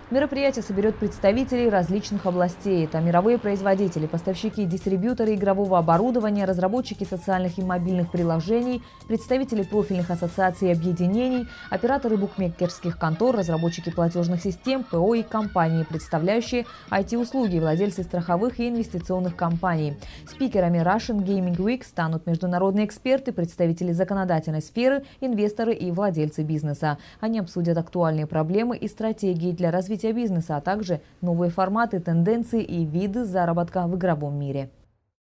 Мероприятие соберет представителей различных областей. Это мировые производители, поставщики и дистрибьюторы игрового оборудования, разработчики социальных и мобильных приложений, представители профильных ассоциаций и объединений, операторы букмекерских контор, разработчики платежных систем, ПО и компании, представляющие IT-услуги, владельцы страховых и инвестиционных компаний. Спикерами Russian Gaming Week станут международные эксперты, представители законодательной сферы, инвесторы и владельцы бизнеса. Они обсудят актуальные проблемы и стратегии для развития бизнеса, а также новые форматы, тенденции и виды заработка в игровом мире.